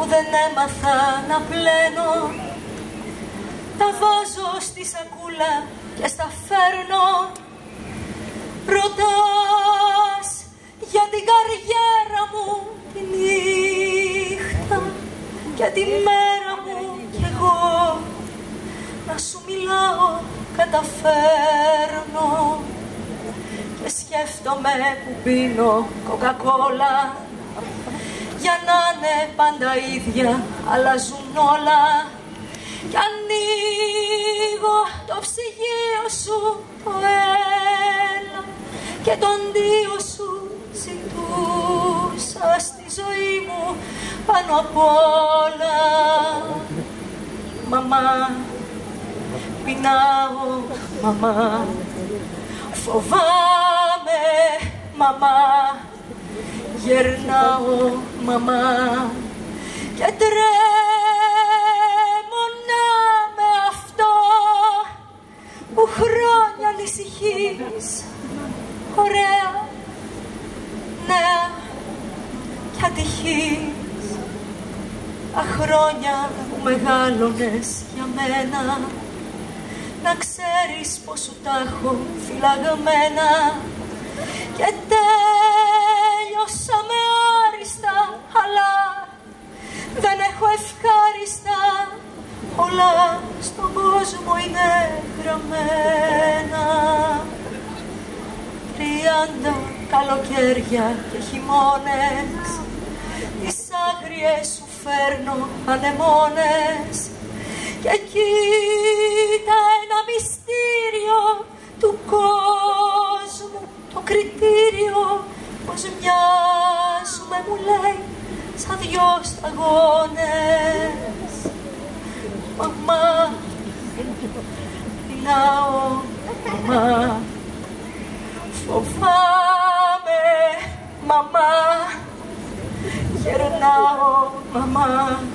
που δεν έμαθα να πλένω. Τα βάζω στη σακούλα και στα φέρνω. Ρωτάς για την καριέρα μου τη νύχτα και τη μέρα μου κι εγώ να σου μιλάω καταφέρνω. Και σκέφτομαι που πίνω κοκακόλα για να είναι πάντα ίδια, αλλάζουν όλα. Κι ανοίγω το ψυγείο σου το έλα και τον Δίο σου ζητούσα στη ζωή μου πάνω απ' όλα. Μαμά, πεινάω, μαμά, φοβάμαι, μαμά, γερνάω, μαμά, και τρέμω να με αυτό που χρόνια ανησυχείς, ωραία, νέα κι ατυχής. Τα χρόνια που μεγάλωνες για μένα, να ξέρεις πως σου τα έχω φυλαγμένα. Και τέλειωσα με άριστα, αλλά δεν έχω ευχάριστα. Όλα στον κόσμο είναι γραμμένα. 30 καλοκαίρια και χειμώνες, τις άγριες σου φέρνω ανεμόνες. Και κοίτα ένα μυστήριο του κόσμου, το κριτήριο, πως μοιάζουμε, μου λέει, σαν δυο σταγόνες. Μαμά, πεινάω, μαμά, φοβάμαι, μαμά, γερνάω, μαμά.